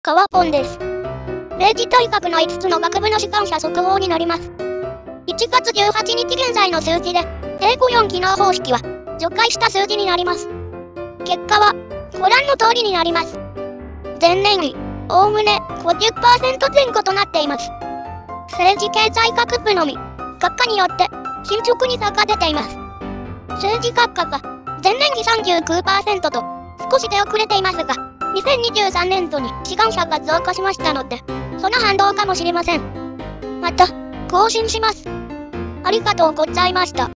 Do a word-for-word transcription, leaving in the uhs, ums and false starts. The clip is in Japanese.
川ポンです。明治大学のいつつの学部の志願者速報になります。いちがつじゅうはちにち現在の数字で、英語よん機能方式は、除外した数字になります。結果は、ご覧の通りになります。前年比、おおむね ごじゅっパーセント 前後となっています。政治経済学部のみ、学科によって、進捗に差が出ています。政治学科が、前年比 さんじゅうきゅうパーセント と、少し出遅れていますが、にせんにじゅうさんねんどに志願者が増加しましたので、その反動かもしれません。また、更新します。ありがとうございました。